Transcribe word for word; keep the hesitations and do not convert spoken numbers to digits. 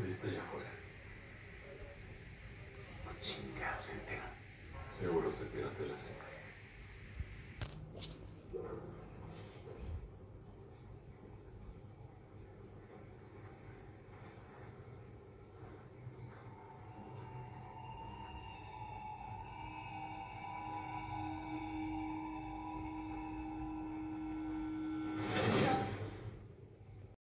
está allá afuera. Pues chingado, se entera. Seguro se tira de la señal.